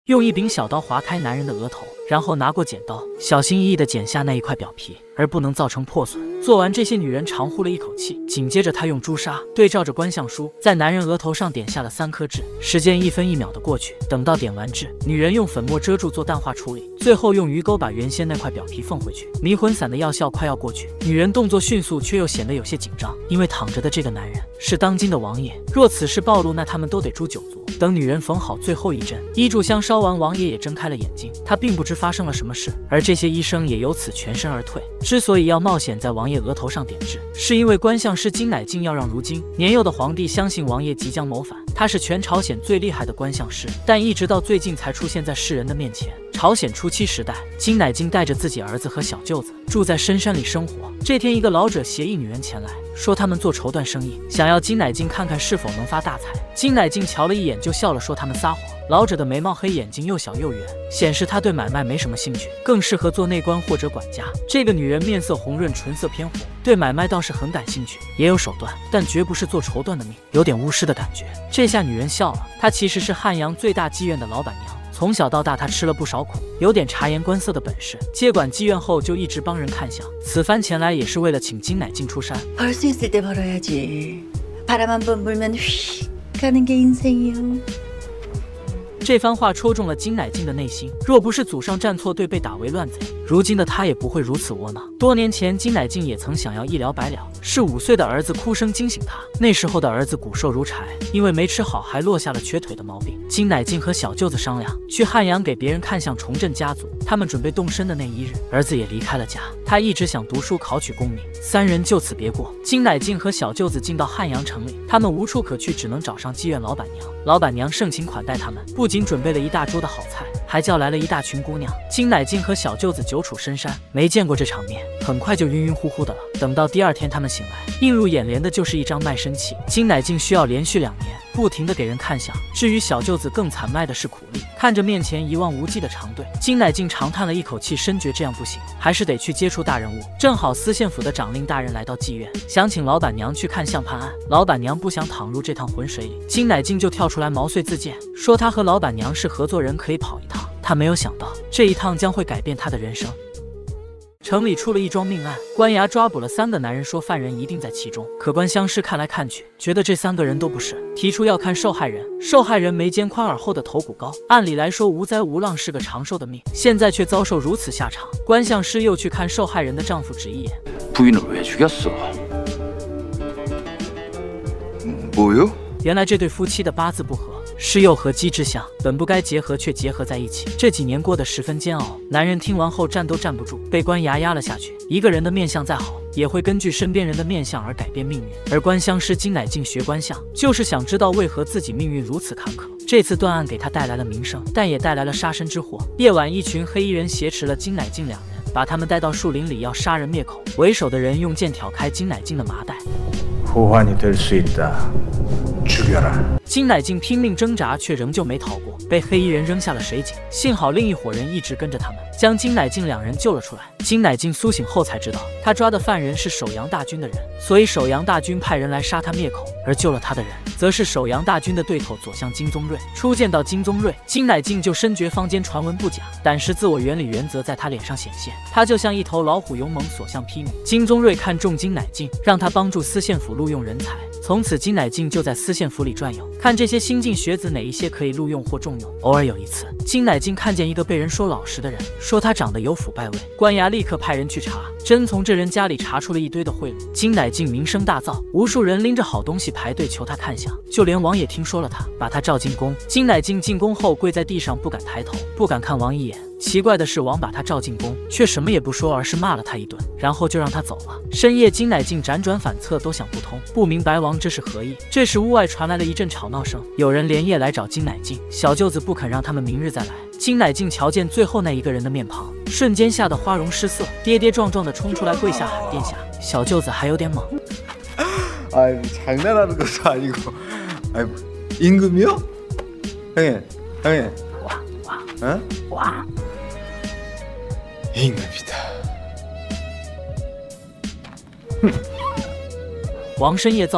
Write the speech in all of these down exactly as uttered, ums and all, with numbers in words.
用一柄小刀划开男人的额头，然后拿过剪刀，小心翼翼地剪下那一块表皮，而不能造成破损。做完这些，女人长呼了一口气，紧接着她用朱砂对照着观相书，在男人额头上点下了三颗痣。时间一分一秒的过去，等到点完痣，女人用粉末遮住做淡化处理，最后用鱼钩把原先那块表皮缝回去。迷魂散的药效快要过去，女人动作迅速，却又显得有些紧张，因为躺着的这个男人是当今的王爷，若此事暴露，那他们都得诛九族。等女人缝好最后一针，医炷香烧完，王爷也睁开了眼睛，他并不知发生了什么事，而这些医生也由此全身而退。之所以要冒险在王爷额头上点痣，是因为观相师金乃敬要让如今年幼的皇帝相信王爷即将谋反，他是全朝鲜最厉害的观相师，但一直到最近才出现在世人的面前。朝鲜初期时代，金乃敬带着自己儿子和小舅子住在深山里生活。这天，一个老者携一女人前来，说他们做绸缎生意，想要金乃敬看看是否能发大财。金乃敬瞧了一眼就笑了，说他们撒谎。老者的眉毛黑，眼睛又小又圆，显示他对买卖没什么兴趣，更适合做内官或者管家。这个女人面色红润，唇色偏红，对买卖倒是很感兴趣，也有手段，但绝不是做绸缎的命，有点巫师的感觉。这下女人笑了，她其实是汉阳最大妓院的老板娘。从小到大，他吃了不少苦，有点察言观色的本事。接管妓院后，就一直帮人看相。此番前来也是为了请金乃敬出山。 벌 수 있을 때 벌어야지. 바람 한 번 불면 휙 가는 게 인생이요. 这番话戳中了金乃敬的内心，若不是祖上站错队被打为乱贼，如今的他也不会如此窝囊。多年前，金乃敬也曾想要一了百了，是五岁的儿子哭声惊醒他。那时候的儿子骨瘦如柴，因为没吃好，还落下了瘸腿的毛病。金乃敬和小舅子商量，去汉阳给别人看相，重振家族。他们准备动身的那一日，儿子也离开了家。他一直想读书，考取功名，三人就此别过。金乃敬和小舅子进到汉阳城里，他们无处可去，只能找上妓院老板娘。老板娘盛情款待他们，不仅准备了一大桌的好菜，还叫来了一大群姑娘。金乃敬和小舅子久处深山，没见过这场面，很快就晕晕乎乎的了。等到第二天他们醒来，映入眼帘的就是一张卖身契。金乃敬需要连续两年不停地给人看相，至于小舅子更惨卖的是苦力。看着面前一望无际的长队，金乃敬长叹了一口气，深觉这样不行，还是得去接触大人物。正好司县府的长令大人来到妓院，想请老板娘去看相判案。老板娘不想淌入这趟浑水里，金乃敬就跳出来毛遂自荐，说他和老板娘是合作人，可以跑一趟。他没有想到这一趟将会改变他的人生。城里出了一桩命案，官衙抓捕了三个男人，说犯人一定在其中。可观相师看来看去，觉得这三个人都不是，提出要看受害人。受害人眉间宽，耳后的头骨高，按理来说无灾无浪，是个长寿的命，现在却遭受如此下场。观相师又去看受害人的丈夫，只一眼。 부인을왜죽였어뭐요？ 原来这对夫妻的八字不合，是又合鸡之相，本不该结合，却结合在一起。这几年过得十分煎熬。男人听完后站都站不住，被官衙压了下去。一个人的面相再好，也会根据身边人的面相而改变命运。而观相师金乃敬学观相，就是想知道为何自己命运如此坎坷。这次断案给他带来了名声，但也带来了杀身之祸。夜晚，一群黑衣人挟持了金乃敬两人，把他们带到树林里，要杀人灭口。为首的人用剑挑开金乃敬的麻袋。 호환이 될 수 있다. 죽여라. 金乃敬拼命挣扎，却仍旧没逃过，被黑衣人扔下了水井。幸好另一伙人一直跟着他们，将金乃敬两人救了出来。金乃敬苏醒后才知道，他抓的犯人是守阳大军的人，所以守阳大军派人来杀他灭口，而救了他的人，则是守阳大军的对头左相金宗瑞。初见到金宗瑞，金乃敬就深觉坊间传闻不假，但是自我原理原则在他脸上显现，他就像一头老虎，勇猛所向披靡。金宗瑞看中金乃敬，让他帮助司县府录用人才。从此，金乃敬就在司县府里转悠，看这些新进学子哪一些可以录用或重用。偶尔有一次，金乃敬看见一个被人说老实的人，说他长得有腐败味，官衙立刻派人去查，真从这人家里查出了一堆的贿赂。金乃敬名声大噪，无数人拎着好东西排队求他看相，就连王爷听说了他，把他召进宫。金乃敬进宫后跪在地上，不敢抬头，不敢看王一眼。奇怪的是，王把他召进宫，却什么也不说，而是骂了他一顿，然后就让他走了。深夜，金乃敬辗转反侧，都想不通，不明白王这是何意。这时，屋外传来了一阵吵闹声，有人连夜来找金乃敬。小舅子不肯让他们明日再来。金乃敬瞧见最后那一个人的面庞，瞬间吓得花容失色，跌跌撞撞的冲出来，跪下喊殿下。小舅子还有点懵。 아이 장난하는 것도 아니고. 아이 임금이요? 형님, 형님. 와, 와, 어? 와. 임금이다. 王深夜造访，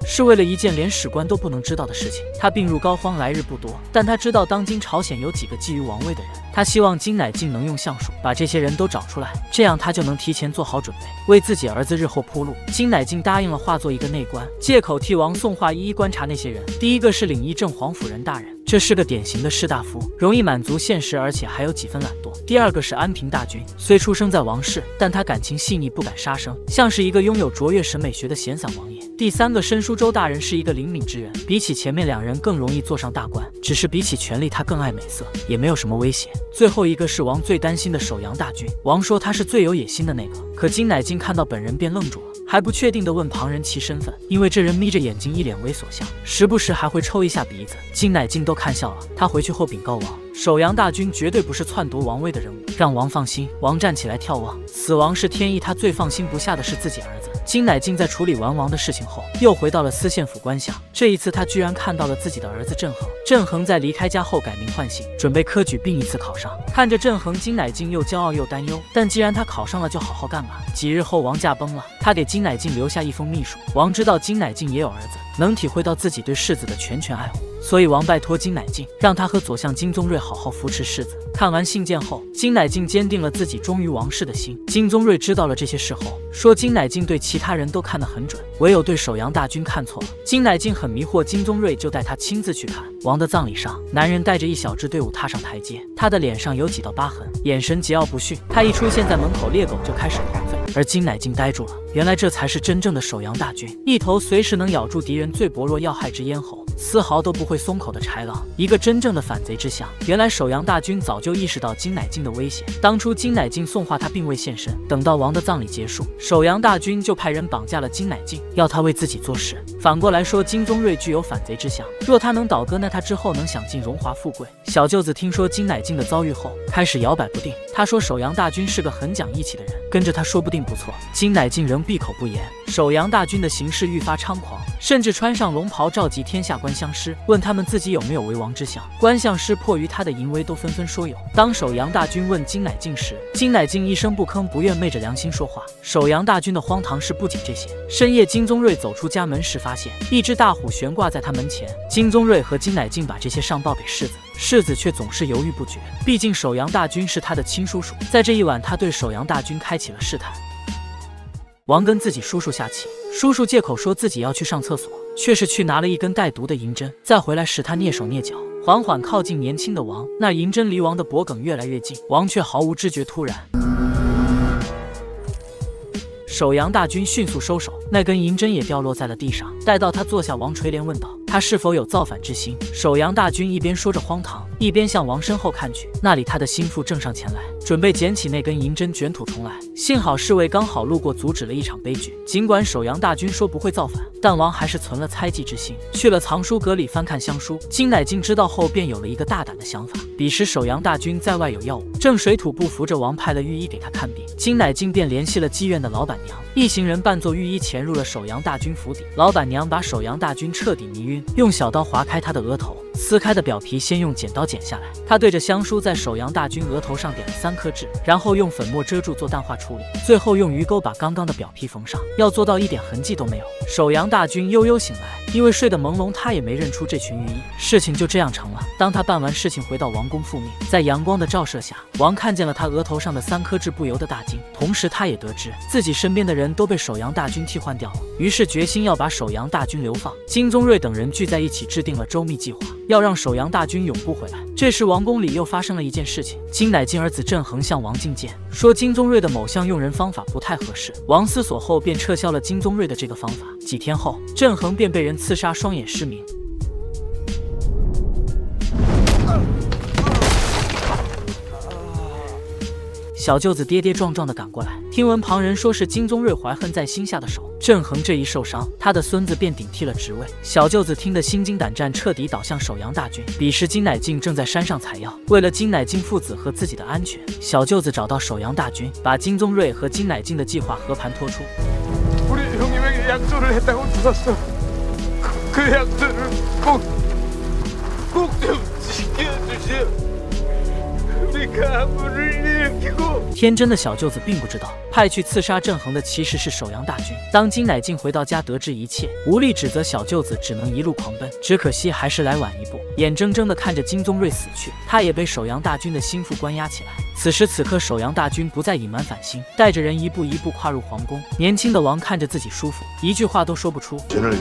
是为了一件连史官都不能知道的事情。他病入膏肓来日不多，但他知道当今朝鲜有几个觊觎王位的人，他希望金乃进能用相术把这些人都找出来，这样他就能提前做好准备，为自己儿子日后铺路。金乃进答应了，化作一个内官，借口替王宋画一一观察那些人。第一个是领议正黄甫仁大人，这是个典型的士大夫，容易满足现实，而且还有几分懒惰。第二个是安平大君，虽出生在王室，但他感情细腻，不敢杀生，像是一个拥有卓越审美学的闲散王爷。第三个申叔周大人是一个灵敏之人，比起前面两人更容易坐上大官，只是比起权力他更爱美色，也没有什么威胁。最后一个是王最担心的首阳大君，王说他是最有野心的那个，可金乃进看到本人便愣住了，还不确定地问旁人其身份，因为这人眯着眼睛，一脸猥琐相，时不时还会抽一下鼻子。金乃进都看笑了，他回去后禀告王，首阳大君绝对不是篡夺王位的人物，让王放心。王站起来眺望，死亡是天意，他最放心不下的是自己儿子。金乃进在处理完王的事情后，又回到了司县府官相，这一次他居然看到了自己的儿子郑恒。郑恒在离开家后改名换姓，准备科举并一次考上。看着郑恒，金乃进又骄傲又担忧，但既然他考上了，就好好干吧。几日后，王驾崩了，他给金乃进留下一封密书。王知道金乃进也有儿子，能体会到自己对世子的全权爱护，所以王拜托金乃进，让他和左相金宗瑞好好扶持世子。看完信件后，金乃进坚定了自己忠于王室的心。金宗瑞知道了这些事后，说金乃进对其他人都看得很准，唯有对首阳大君看错了。金乃进很迷惑，金宗瑞就带他亲自去看。王的葬礼上，男人带着一小支队伍踏上台阶，他的脸上有几道疤痕，眼神桀骜不驯。他一出现在门口，猎狗就开始狂吠，而金乃进呆住了。原来这才是真正的首阳大君，一头随时能咬住敌人最薄弱要害之咽喉，丝毫都不会松口的豺狼，一个真正的反贼之相。原来首阳大君早就意识到金乃进的威胁，当初金乃进送话他并未现身，等到王的葬礼结束，首阳大君就派人绑架了金乃进，要他为自己做事。反过来说，金宗瑞具有反贼之相，若他能倒戈，那他之后能享尽荣华富贵。小舅子听说金乃进的遭遇后，开始摇摆不定。他说首阳大君是个很讲义气的人，跟着他说不定不错。金乃进仍闭口不言。首阳大君的行事愈发猖狂，甚至穿上龙袍召集天下官相师，问他们自己有没有为王之相。官相师迫于他的淫威，都纷纷说有。当首阳大君问金乃进时，金乃进一声不吭，不愿昧着良心说话。首阳大君的荒唐事不仅这些，深夜金宗瑞走出家门时，发现一只大虎悬挂在他门前。金宗瑞和金乃进把这些上报给世子，世子却总是犹豫不决，毕竟首阳大君是他的亲叔叔。在这一晚，他对首阳大君开启了试探。王跟自己叔叔下棋，叔叔借口说自己要去上厕所，却是去拿了一根带毒的银针。再回来时，他蹑手蹑脚，缓缓靠近年轻的王，那银针离王的脖梗越来越近，王却毫无知觉。突然，首阳大君迅速收手，那根银针也掉落在了地上。待到他坐下，王垂帘问道：“他是否有造反之心？”首阳大君一边说着荒唐，一边向王身后看去，那里他的心腹正上前来，准备捡起那根银针卷土重来。幸好侍卫刚好路过，阻止了一场悲剧。尽管首阳大君说不会造反，但王还是存了猜忌之心，去了藏书阁里翻看乡书。金乃进知道后，便有了一个大胆的想法。彼时首阳大君在外有要务，正水土不服着王，派了御医给他看病。金乃进便联系了妓院的老板娘，一行人扮作御医潜入了首阳大君府邸。老板娘把首阳大君彻底迷晕，用小刀划开他的额头，撕开的表皮先用剪刀剪下来。他对着香书在首阳大君额头上点了三颗痣，然后用粉末遮住做淡化处理，最后用鱼钩把刚刚的表皮缝上，要做到一点痕迹都没有。首阳大君悠悠醒来，因为睡得朦胧，他也没认出这群御医。事情就这样成了。当他办完事情回到王宫复命，在阳光的照射下，王看见了他额头上的三颗痣，不由得大惊。同时他也得知自己身边的人都被首阳大君替换掉了，于是决心要把首阳大君流放。金宗瑞等人聚在一起，制定了周密计划，要让首阳大君永不回来。这时王宫里又发生了一件事情，金乃进儿子郑恒向王进谏，说金宗瑞的某项用人方法不太合适。王思索后便撤销了金宗瑞的这个方法。几天后，郑恒便被人刺杀，双眼失明。小舅子跌跌撞撞地赶过来，听闻旁人说是金宗瑞怀恨在心下的手。郑恒这一受伤，他的孙子便顶替了职位。小舅子听得心惊胆战，彻底倒向首阳大君。彼时金乃进正在山上采药，为了金乃进父子和自己的安全，小舅子找到首阳大君，把金宗瑞和金乃进的计划和盘托出。 우리 형님에게 약속을 했다고 들었어. 그 약속을 꼭, 꼭 좀 지켜주시오. 우리 天真的小舅子并不知道，派去刺杀郑恒的其实是首阳大军。当金乃进回到家得知一切，无力指责小舅子，只能一路狂奔。只可惜还是来晚一步，眼睁睁地看着金宗瑞死去，他也被首阳大军的心腹关押起来。此时此刻，首阳大军不再隐瞒反心，带着人一步一步跨入皇宫。年轻的王看着自己叔父，一句话都说不出。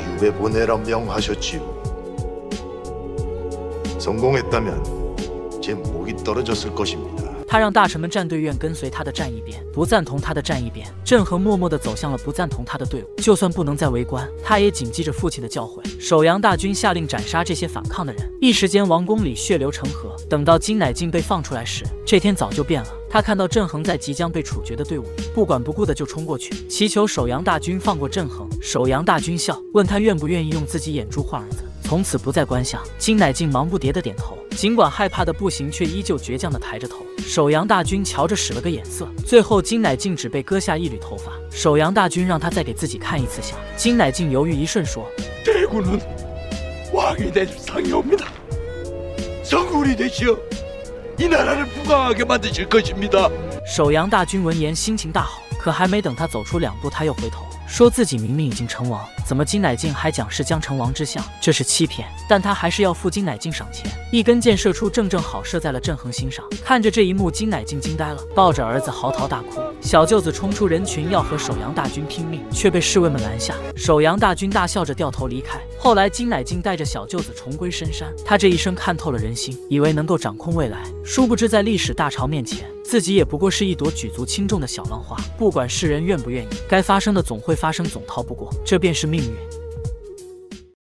성공했다면 제 목이 떨어졌을 것입니다. 他让大臣们站队院跟随他的站一边，不赞同他的站一边。郑恒默默地走向了不赞同他的队伍，就算不能再围观，他也谨记着父亲的教诲。首阳大军下令斩杀这些反抗的人，一时间王宫里血流成河。等到金乃进被放出来时，这天早就变了。他看到郑恒在即将被处决的队伍里，不管不顾的就冲过去，祈求首阳大军放过郑恒。首阳大军笑，问他愿不愿意用自己眼珠换儿子。 从此不再观相，金乃进忙不迭的点头，尽管害怕的不行，却依旧倔强的抬着头。首阳大军瞧着使了个眼色，最后金乃进只被割下一缕头发。首阳大军让他再给自己看一次相，金乃进犹豫一瞬说：“ 대군은 왕이 될 상이 옵니다. 성군이 되시어 이 나라를 부강하게 만드실 것입니다. 首阳大军闻言心情大好，可还没等他走出两步，他又回头。 说自己明明已经成王，怎么金乃进还讲是将成王之相？这是欺骗，但他还是要付金乃进赏钱。一根箭射出，正正好射在了郑恒心上。看着这一幕，金乃进惊呆了，抱着儿子嚎啕大哭。小舅子冲出人群要和首阳大军拼命，却被侍卫们拦下。首阳大军大笑着掉头离开。后来金乃进带着小舅子重归深山，他这一生看透了人心，以为能够掌控未来，殊不知在历史大潮面前，自己也不过是一朵举足轻重的小浪花。不管世人愿不愿意，该发生的总会发生，总逃不过，这便是命运。